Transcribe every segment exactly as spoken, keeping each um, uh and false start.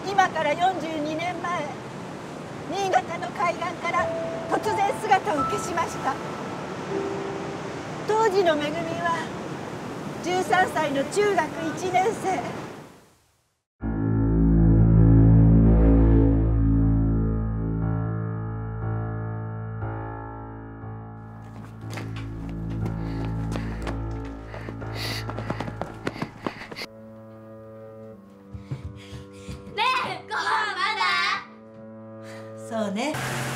今からよんじゅうにねんまえ、新潟の海岸から突然姿を消しました。当時のめぐみはじゅうさんさいの中学いちねん生。そうね。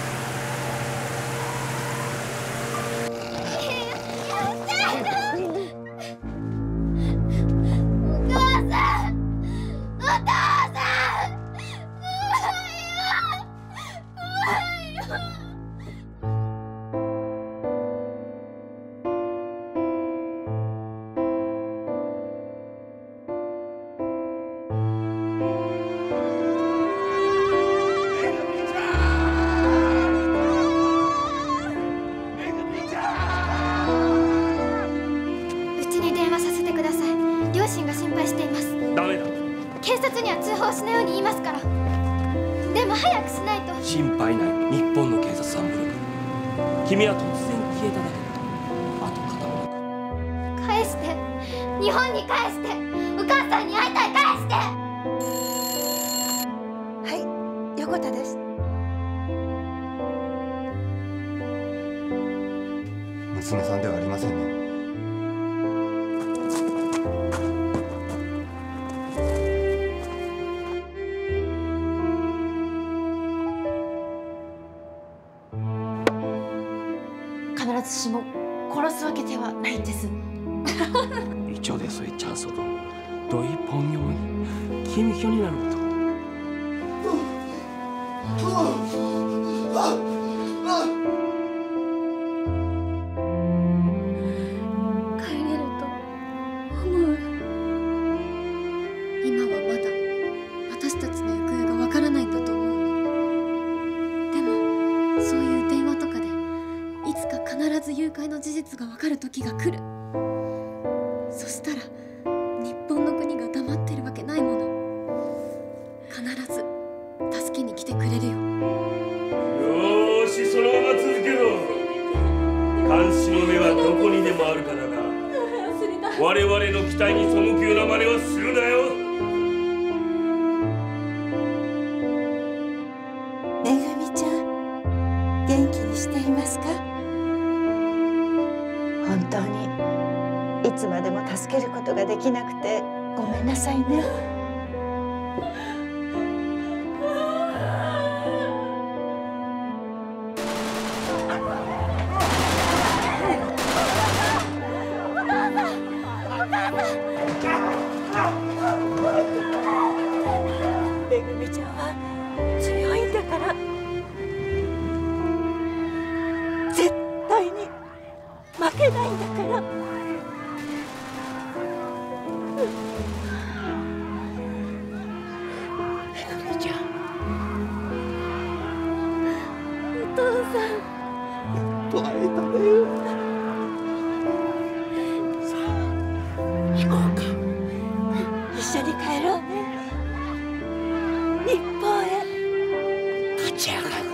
両親が心配しています。 ダメだ。 警察には通報しないように言いますから。でも早くしないと。 心配ない。日本の警察は無力。君は突然消えただけだ。跡形もなく。 返して。日本に返して。お母さんに会いたい。返して。 はい、横田です。 娘さんではありませんね。 必ずしも殺すわけではないんです。 이쪽에서의 찬스도 너희 번영은 김현이라는 것도. 必ず誘拐の事実が分かる時が来る。そしたら日本の国が黙ってるわけないもの。必ず助けに来てくれるよ。よーし、そのまま続けろ。監視の目はどこにでもあるからな。我々の期待に背くような真似はするなよ。 めぐみちゃん、元気にしていますか？本当にいつまでも助けることができなくてごめんなさいね。めぐみちゃんは強いんだから、絶対に負けないんだから。めぐみちゃん、お父さん、やっと会えたね。さあ、行こうか。一緒に帰ろうね。日本へ勝ち上がる。